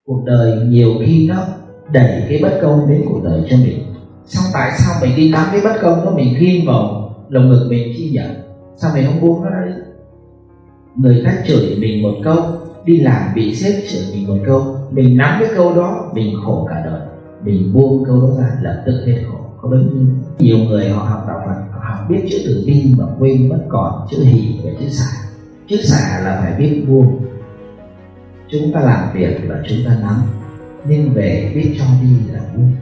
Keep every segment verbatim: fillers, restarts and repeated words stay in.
Cuộc đời nhiều khi nó đẩy cái bất công đến cuộc đời cho mình. Xong tại sao mình đi nắm cái bất công đó mình ghim vào lồng ngực mình chi nhỉ? Sao mình không buông nó ra đi? Người khác chửi mình một câu, đi làm bị sếp chửi mình một câu, mình nắm cái câu đó mình khổ cả đời. Mình buông câu đó ra lập tức hết khổ. Có bấy nhiêu. Nhiều người họ học đạo Phật, họ học biết chữ từ bi mà quên mất còn chữ hỷ và chữ xả. Chữ xả là phải biết buông. Chúng ta làm việc là chúng ta nắm, nhưng về biết cho đi là buông.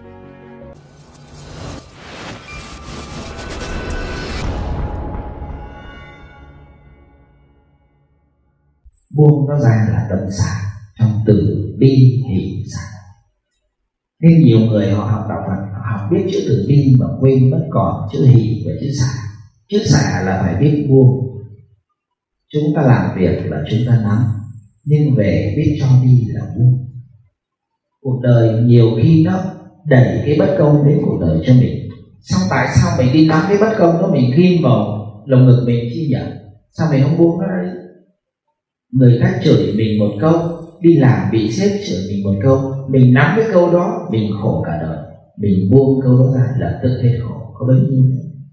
Buông nó ra là tâm xả, trong từ bi hỷ xả. Nên nhiều người họ học đạo Phật, họ học biết chữ từ bi mà quên mất còn chữ hỷ và chữ xả. Chữ xả là phải biết buông. Chúng ta làm việc là chúng ta nắm, nhưng về biết cho đi là buông. Cuộc đời nhiều khi nó đẩy cái bất công đến cuộc đời cho mình. Xong tại sao mình đi nắm cái bất công đó mình ghim vào lồng ngực mình chi nhỉ? Sao mình không buông nó ra đi? Người khác chửi mình một câu, đi làm bị sếp chửi mình một câu, mình nắm cái câu đó mình khổ cả đời. Mình buông câu đó ra lập tức hết khổ. Có bấy nhiêu?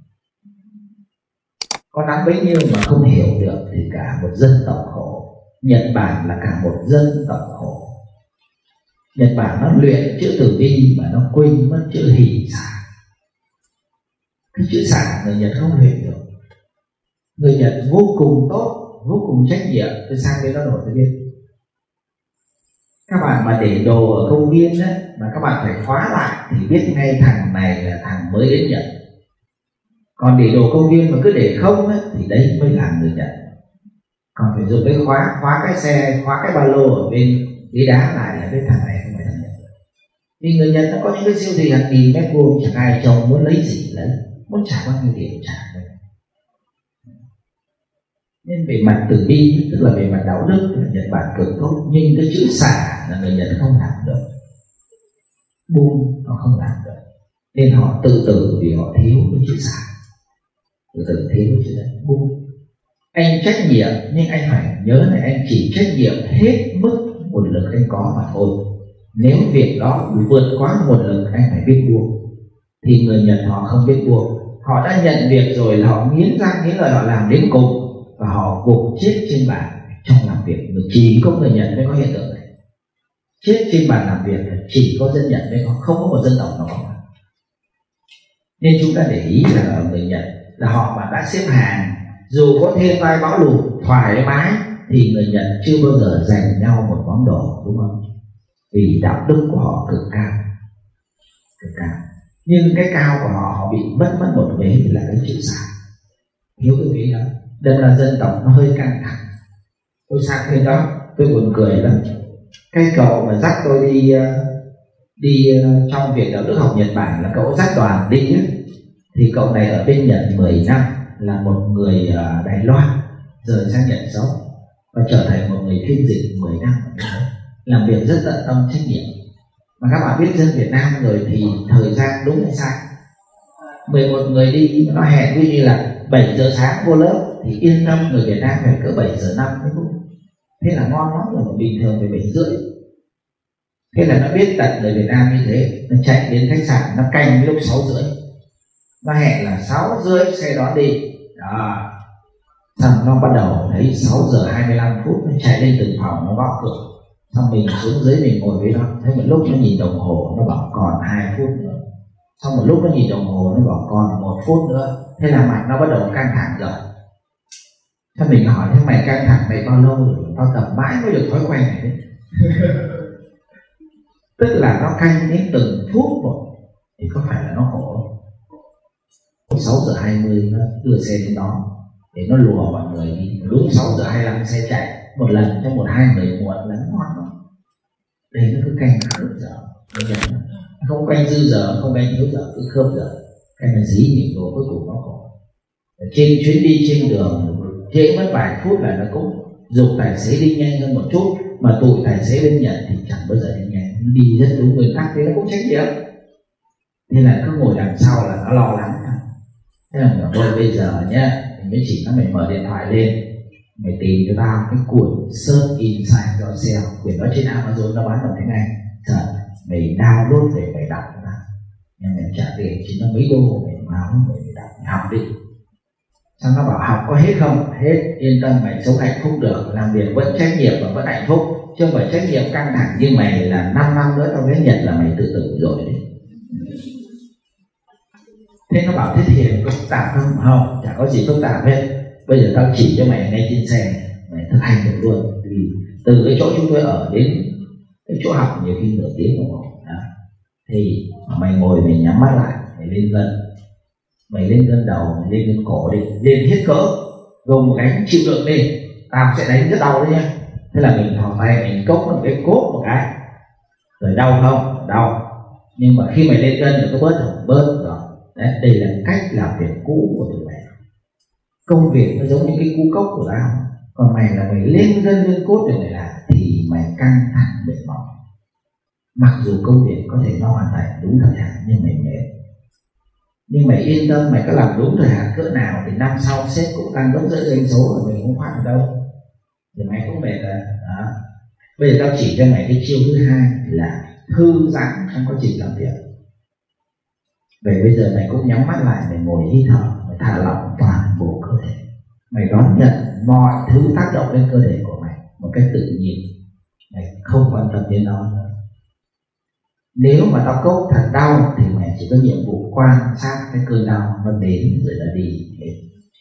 Có nắm bấy nhiêu mà không hiểu được thì cả một dân tộc khổ. Nhật Bản là cả một dân tộc khổ. Nhật Bản nó luyện chữ từ bi mà nó quên mất chữ hỷ xả. Cái chữ xả người Nhật không luyện được. Người Nhật vô cùng tốt, vô cùng trách nhiệm. Tôi sang bên đó rồi tôi biết. Các bạn mà để đồ ở công viên á, mà các bạn phải khóa lại thì biết ngay thằng này là thằng mới đến Nhật. Còn để đồ công viên mà cứ để không á, thì đấy mới là người Nhật. Còn phải dùng cái khóa, khóa cái xe, khóa cái ba lô ở bên ghế đá lại là cái thằng này không phải thằng Nhật. Vì người Nhật nó có những cái siêu thị hàng nghìn mét vuông, chẳng ai trông muốn lấy gì lấy, muốn trả bao nhiêu tiền trả. Nên về mặt từ bi, tức là về mặt đạo đức là Nhật Bản cực tốt, nhưng cái chữ xả là người Nhật không làm được. Buông họ không làm được, nên họ tự tử vì họ thiếu cái chữ xả, tự tử thiếu cái chữ đấy. Buông. Anh trách nhiệm nhưng anh phải nhớ là anh chỉ trách nhiệm hết mức nguồn lực anh có mà thôi. Nếu việc đó vượt quá nguồn lực anh phải biết buông. Thì người Nhật họ không biết buông. Họ đã nhận việc rồi là họ nghiến răng nghiến lợi họ làm đến cùng, và họ gục chết trên bàn trong làm việc. Chỉ có người Nhật mới có hiện tượng này. Chết trên bàn làm việc chỉ có dân Nhật mới có, không có một dân tộc nào có. Nên chúng ta để ý là ở người Nhật là họ mà đã xếp hàng, dù có thiên tai bão lụt thoải mái thì người Nhật chưa bao giờ giành nhau một món đồ, đúng không? Vì đạo đức của họ cực cao, cực cao. Nhưng cái cao của họ, họ bị mất mất một vế là cái chữ xả. Hiểu cái vế đó. Đây là dân tộc nó hơi căng thẳng. Tôi sang bên đó tôi buồn cười lắm. Cái cậu mà dắt tôi đi đi trong việc đạo đức học Nhật Bản là cậu dắt đoàn đi ấy. Thì cậu này ở bên Nhật mười năm, là một người Đài Loan rời sang Nhật sống và trở thành một người phiên dịch mười năm, làm việc rất tận tâm trách nhiệm. Mà các bạn biết dân Việt Nam rồi thì thời gian đúng hay sai? mười một người đi nó hẹn như là bảy giờ sáng vô lớp thì yên tâm người Việt Nam phải cỡ bảy giờ năm mới đúng. Thế là ngon lắm rồi, bình thường phải bảy rưỡi. Thế là nó biết tận người Việt Nam như thế, nó chạy đến khách sạn, nó canh lúc sáu rưỡi. Nó hẹn là sáu rưỡi xe đón đi. Đó. Xong nó bắt đầu thấy sáu giờ hai mươi lăm phút nó chạy lên từng phòng, nó gõ cửa. Xong mình xuống dưới mình ngồi với nó. Thế một lúc nó nhìn đồng hồ, nó bảo còn hai phút nữa. Xong một lúc nó nhìn đồng hồ, nó bảo còn một phút nữa. Thế là mặt nó bắt đầu căng thẳng rồi. Thế mình hỏi, thế mày căng thẳng này bao lâu rồi? Tao tập mãi mới được thói quen này đấy. Tức là nó canh đến từng phút một. Thì có phải là nó khổ không? sáu giờ hai mươi nó đưa xe đến đó để nó lùa mọi người đi. Đúng sáu giờ hai mươi lăm xe chạy một lần cho một hai người muộn lắm ngon lắm. Đây nó cứ canh khớp giờ. Không canh dư giờ, không canh thiếu giờ, cứ khớp giờ. Cái là dí mình rồi cuối cùng nó khổ. Trên chuyến đi trên đường trễ mất vài phút là nó cũng dục tài xế đi nhanh hơn một chút. Mà tụi tài xế bên Nhật thì chẳng bao giờ đi nhanh, nó đi rất đúng nguyên tắc, thế nó cũng trách nhiệm. Nên là cứ ngồi đằng sau là nó lo lắng. Thế là bảo thôi bây giờ nhá, mình mới chỉ nó mình mở điện thoại lên, mày tìm cho tao cái cuốn Search Inside Yourself, quyển đó trên Amazon nó bán bằng tiếng Anh. Trời, mày download để mày đọc cho tao, nhưng mày trả tiền chỉ nó mấy đô, mày báo mày đọc, mày học đi. Xong nó bảo học có hết không? Hết, yên tâm, mày sống hạnh phúc được, làm việc vẫn trách nhiệm và vẫn hạnh phúc, chứ không phải trách nhiệm căng thẳng như mày là năm năm nữa tao đến Nhật là mày tự tử rồi đấy. Thế nó bảo thế thiền có phức tạp không? Không, chả có gì phức tạp hết. Bây giờ tao chỉ cho mày ngay trên xe, mày thực hành được luôn. Vì từ cái chỗ chúng tôi ở đến cái chỗ học nhiều khi nửa tiếng đồng hồ đó. Thì mày ngồi mày nhắm mắt lại, mày lên gân, mày lên gân đầu, mày lên gân cổ đi, lên hết cỡ, gồm một cái chịu đựng đi, tao sẽ đánh rất đau đấy nhá. Thế là mình thò tay mình cốc một cái cốt một cái, rồi đau không? Đau. Nhưng mà khi mày lên gân thì có bớt rồi, bớt rồi. Đấy, đây là cách làm việc cũ của tụi mày. Công việc nó giống như cái cú cốc của tao, còn mày là mày lên gân lên cốt để mày làm thì mày căng thẳng mệt mỏi. Mặc dù công việc có thể nó hoàn thành đúng thời hạn nhưng mày mệt. Nhưng mày yên tâm, mày có làm đúng thời hạn cỡ nào thì năm sau sếp cũng tăng gấp rưỡi doanh số và mình cũng phát được đâu. Thì mày cũng mệt rồi đó. Bây giờ tao chỉ cho mày cái chiêu thứ hai là thư giãn trong quá trình làm việc. Vậy bây giờ mày cũng nhắm mắt lại, mày ngồi hít thở, mày thả lỏng toàn bộ cơ thể, mày đón nhận mọi thứ tác động lên cơ thể của mày một cách tự nhiên, mày không quan tâm đến nó nữa. Nếu mà tao cốc thật đau thì mày chỉ có nhiệm vụ quan sát cái cơn đau nó đến rồi là đi hết.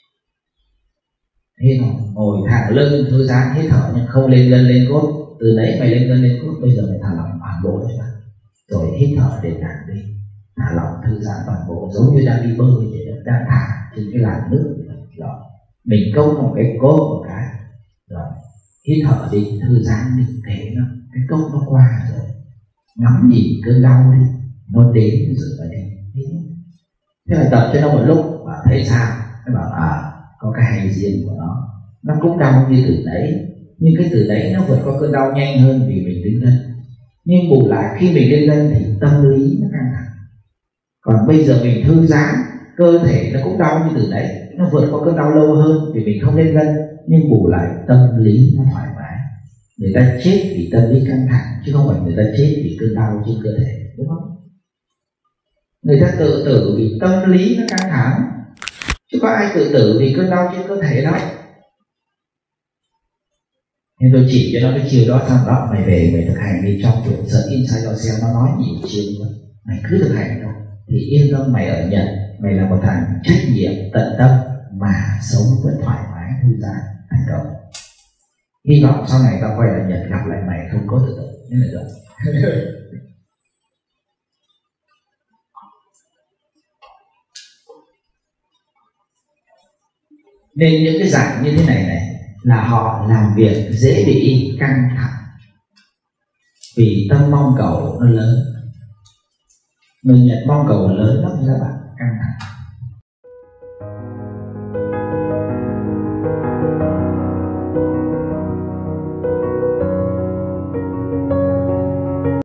Thế rồi ngồi thẳng lưng thư giãn hít thở nhưng không lên gân lên cốt. Từ đấy mày lên gân lên cốt, bây giờ mày thả lỏng toàn bộ đấy, rồi hít thở để nặng đi, thả lỏng thư giãn toàn bộ, giống như đang đi bơi vậy, đang thả trên cái làn nước rồi. Mình câu một cái cốt một cái, rồi hít thở đi, thư giãn đi, để nó cái cốt nó qua rồi, ngắm nhìn cơn đau đi, nó đến rồi phải đi. Thế là tập cho nó một lúc và thấy sao, nó bảo à có cái hay riêng của nó, nó cũng đau như từ đấy, nhưng cái từ đấy nó vượt qua cơn đau nhanh hơn vì mình đứng lên. Nhưng bù lại khi mình lên lên thì tâm lý nó căng thẳng. Còn bây giờ mình thư giãn, cơ thể nó cũng đau như từ đấy, nó vượt qua cơn đau lâu hơn vì mình không lên gân, nhưng bù lại tâm lý nó thoải mái. Người ta chết vì tâm lý căng thẳng chứ không phải người ta chết vì cơn đau trên cơ thể, đúng không? Người ta tự tử vì tâm lý nó căng thẳng, chứ có ai tự tử vì cơn đau trên cơ thể đâu. Nên tôi chỉ cho nó cái chiều đó, xong đó mày về mày thực hành đi. Trong quyển Search Inside Yourself nó nói nhiều chiều nữa, mày cứ thực hành thôi thì yên tâm, mày ở Nhật mày là một thằng trách nhiệm tận tâm mà sống vẫn thoải mái thư giãn thành công. Hy vọng sau này tao quay lại Nhật gặp lại mày không có tự tử, nên là được. Nên những cái dạng như thế này này là họ làm việc dễ bị căng thẳng vì tâm mong cầu nó lớn. Người Nhật mong cầu lớn lắm các bạn, căng thẳng.